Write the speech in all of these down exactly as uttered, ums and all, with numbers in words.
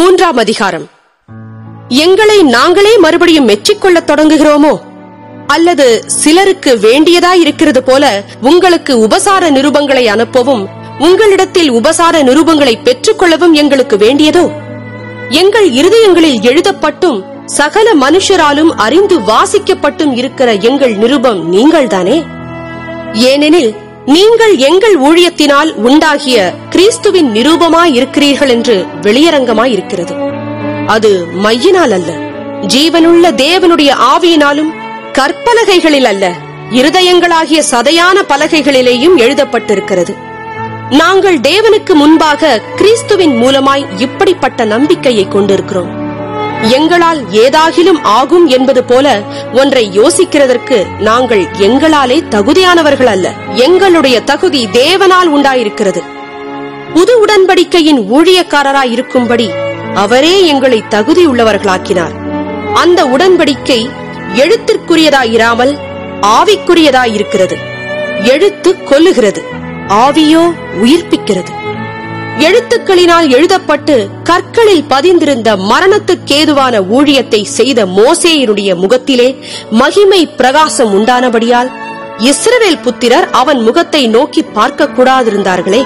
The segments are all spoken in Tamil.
மூன்றாம் அதிகாரம். எங்களை நாங்களே மறுபடியும் மெச்சிக்கொள்ள தொடங்குகிறோமோ? அல்லது சிலருக்கு வேண்டியதாய் இருக்கிறது போல உங்களுக்கு உபசார நிருபங்களை அனுப்பவும் உங்களிடத்தில் உபசார நிருபங்களை பெற்றுக்கொள்ளவும் எங்களுக்கு வேண்டியதோ? எங்கள் இருதயங்களில் எழுதப்பட்டும் சகல மனுஷராலும் அறிந்து வாசிக்கப்பட்டும் இருக்கிற எங்கள் நிருபம் நீங்கள்தானே. ஏனெனில் நீங்கள் எங்கள் ஊழியத்தினால் உண்டாகிய கிறிஸ்துவின் நிரூபமாயிருக்கிறீர்கள் என்று வெளியரங்கமாயிருக்கிறது. அது மையினால் அல்ல, ஜீவனுள்ள தேவனுடைய ஆவியினாலும் கற்பலகைகளில் அல்ல, இருதயங்களாகிய சதையான பலகைகளிலேயும் எழுதப்பட்டிருக்கிறது. நாங்கள் தேவனுக்கு முன்பாக கிறிஸ்துவின் மூலமாய் இப்படிப்பட்ட நம்பிக்கையை கொண்டிருக்கிறோம். எங்களால் ஏதாகிலும் ஆகும் என்பது போல ஒன்றை யோசிக்கிறதற்கு நாங்கள் எங்களாலே தகுதியானவர்கள் அல்ல. எங்களுடைய தகுதி தேவனால் உண்டாயிருக்கிறது. புது உடன்படிக்கையின் ஊழியக்காரராய் இருக்கும்படி அவரே எங்களை தகுதியுள்ளவர்களாக்கினார். அந்த உடன்படிக்கை எழுத்திற்குரியதாயிராமல் ஆவிக்குரியதாயிருக்கிறது. எழுத்து கொல்லுகிறது, ஆவியோ உயிர்ப்பிக்கிறது. எழுத்துக்களினால் எழுதப்பட்டு கற்களில் பதிந்திருந்த மரணத்துக்கேதுவான ஊழியத்தை செய்த மோசேயினுடைய முகத்திலே மகிமை பிரகாசம் உண்டானபடியால் இஸ்ரவேல் புத்திரர் அவன் முகத்தை நோக்கி பார்க்க கூடாதிருந்தார்களே.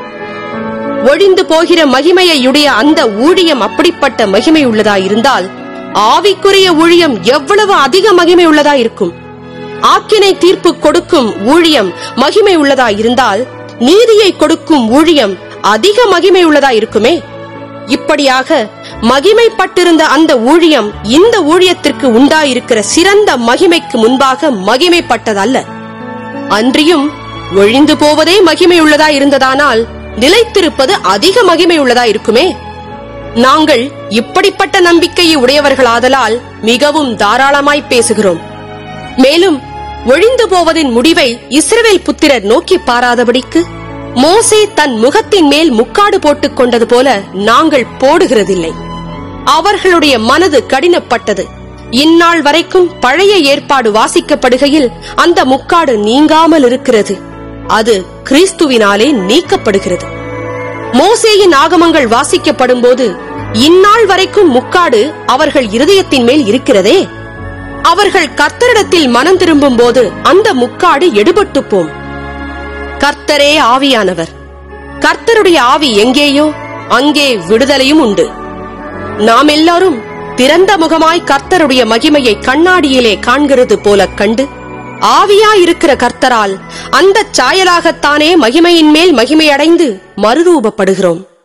ஒழிந்து போகிற மகிமையுடைய அந்த ஊழியம் அப்படிப்பட்ட மகிமை உள்ளதாயிருந்தால் ஆவிக்குரிய ஊழியம் எவ்வளவு அதிக மகிமை உள்ளதாயிருக்கும். ஆக்கினை தீர்ப்பு கொடுக்கும் ஊழியம் மகிமை உள்ளதாயிருந்தால் நீதியை கொடுக்கும் ஊழியம் அதிக மகிமை உள்ளதாயிருக்குமே. இப்படியாக மகிமைப்பட்டிருந்த அந்த ஊழியம் இந்த ஊழியத்திற்கு உண்டாயிருக்கிற சிறந்த மகிமைக்கு முன்பாக மகிமைப்பட்டதல்ல. அன்றியும் ஒழிந்து போவதே மகிமை உள்ளதாயிருந்ததானால் நிலைத்திருப்பது அதிக மகிமை உள்ளதாயிருக்குமே. நாங்கள் இப்படிப்பட்ட நம்பிக்கையை உடையவர்களாதலால் மிகவும் தாராளமாய் பேசுகிறோம். மேலும் ஒழிந்து போவதின் முடிவை இஸ்ரவேல் புத்திரர் நோக்கி பாராதபடிக்கு மோசே தன் முகத்தின் மேல் முக்காடு போட்டுக் கொண்டது போல நாங்கள் போடுகிறதில்லை. அவர்களுடைய மனது கடினப்பட்டது. இந்நாள் வரைக்கும் பழைய ஏற்பாடு வாசிக்கப்படுகையில் அந்த முக்காடு நீங்காமல் இருக்கிறது. அது கிறிஸ்துவினாலே நீக்கப்படுகிறது. மோசேயின் ஆகமங்கள் வாசிக்கப்படும் போது இந்நாள் வரைக்கும் முக்காடு அவர்கள் இருதயத்தின் மேல் இருக்கிறதே. அவர்கள் கர்த்தரிடத்தில் மனம் திரும்பும் போது அந்த முக்காடு எடுபட்டு போம். கர்த்தரே ஆவியானவர். கர்த்தருடைய ஆவி எங்கேயோ அங்கே விடுதலையும் உண்டு. நாம் எல்லாரும் திறந்த முகமாய் கர்த்தருடைய மகிமையை கண்ணாடியிலே காண்கிறது போல கண்டு ஆவியாயிருக்கிற கர்த்தரால் அந்த சாயலாகத்தானே மகிமையின் மேல் மகிமையடைந்து மறுரூபப்படுகிறோம்.